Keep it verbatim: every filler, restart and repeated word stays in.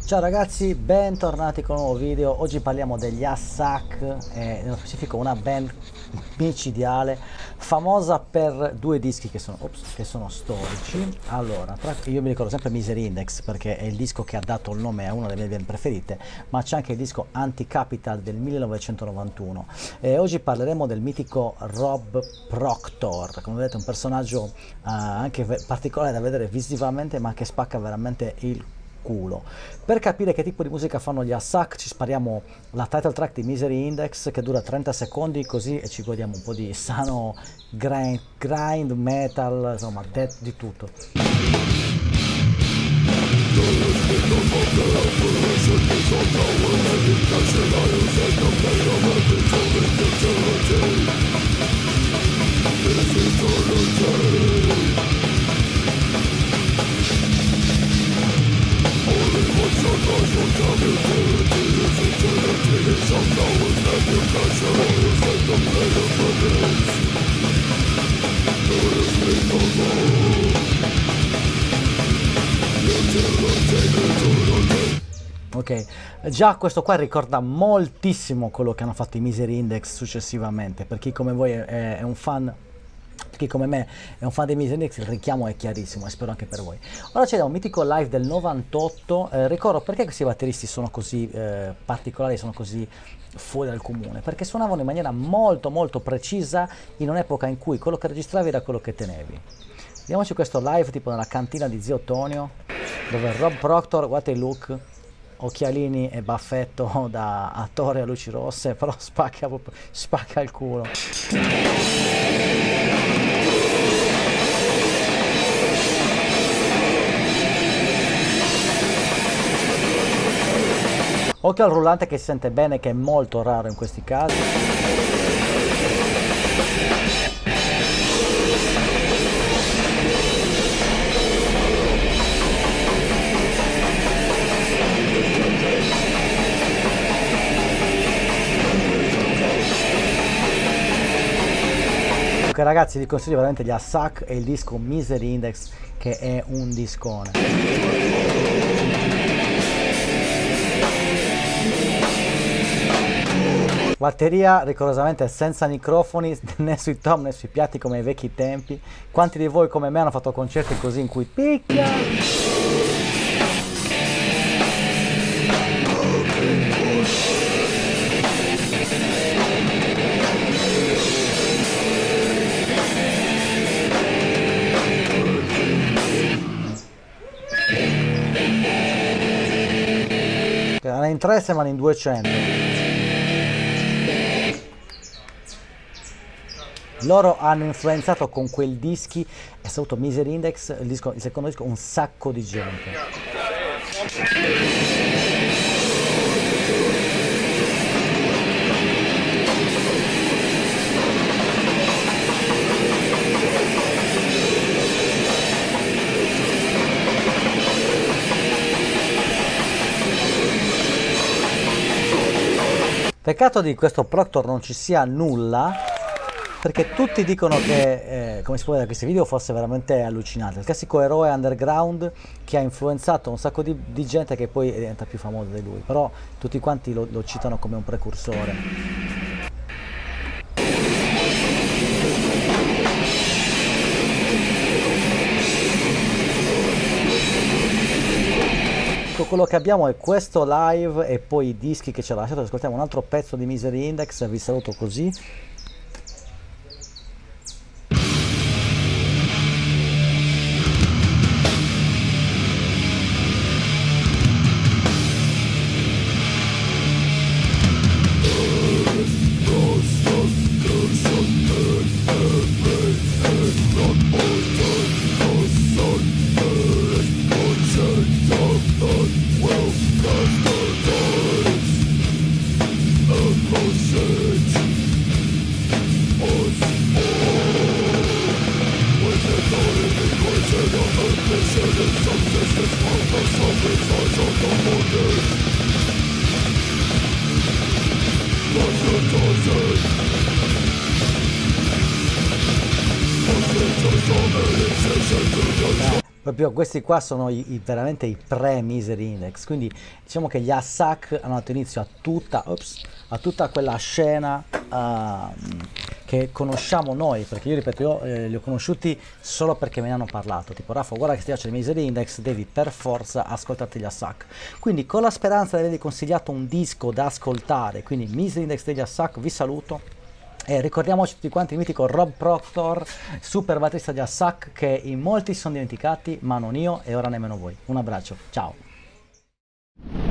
Ciao ragazzi, bentornati con un nuovo video. Oggi parliamo degli Assac, e nello specifico una band micidiale, famosa per due dischi che sono, ops, che sono storici. Allora, tra, io mi ricordo sempre Misery Index perché è il disco che ha dato il nome a una delle mie band preferite, ma c'è anche il disco Anti-Capital del millenovecentonovantuno. E oggi parleremo del mitico Rob Proctor, come vedete un personaggio uh, anche particolare da vedere visivamente, ma che spacca veramente il culo. Per capire che tipo di musica fanno gli Assac ci spariamo la title track di Misery Index che dura trenta secondi così e ci godiamo un po' di sano grind, grind metal, insomma death, di tutto. Ok, già questo qua ricorda moltissimo quello che hanno fatto i Misery Index successivamente. Per chi come voi è, è un fan, per chi come me è un fan dei Misery Index, il richiamo è chiarissimo e spero anche per voi. Ora c'è un mitico live del novantotto, eh, ricordo perché questi batteristi sono così eh, particolari, sono così fuori dal comune, perché suonavano in maniera molto molto precisa in un'epoca in cui quello che registravi era quello che tenevi. Vediamoci questo live tipo nella cantina di Zio Tonio, dove Rob Proctor, guardate il look, occhialini e baffetto da attore a luci rosse, però spacca, spacca il culo. Occhio al rullante che si sente bene, che è molto raro in questi casi. Ok ragazzi, vi consiglio veramente gli Assac e il disco Misery Index, che è un discone. Batteria rigorosamente senza microfoni né sui tom né sui piatti come ai vecchi tempi. Quanti di voi come me hanno fatto concerti così in cui picchia? Erano in tre, sembrano in duecento. Loro hanno influenzato con quel dischi, è stato Misery Index, il, disco, il secondo disco, un sacco di gente. Peccato di questo Proctor non ci sia nulla, perché tutti dicono che, eh, come si può vedere da questi video, fosse veramente allucinante. Il classico eroe underground che ha influenzato un sacco di, di gente che poi diventa più famosa di lui, però tutti quanti lo, lo citano come un precursore. Quello che abbiamo è questo live e poi i dischi che ci ha lasciato. Ascoltiamo un altro pezzo di Misery Index, vi saluto così. Proprio questi qua sono i, i- veramente i pre-Misery Index, quindi diciamo che gli Assac hanno dato inizio a tutta, ops, a tutta quella scena uh, che conosciamo noi, perché io ripeto, io eh, li ho conosciuti solo perché me ne hanno parlato, tipo Raffa guarda che ti piace il Misery Index, devi per forza ascoltarti gli Assac, quindi con la speranza di avervi consigliato un disco da ascoltare, quindi Misery Index degli Assac, vi saluto. E ricordiamoci tutti quanti il mitico Rob Proctor, super batterista di Assac, che in molti si sono dimenticati, ma non io e ora nemmeno voi. Un abbraccio, ciao!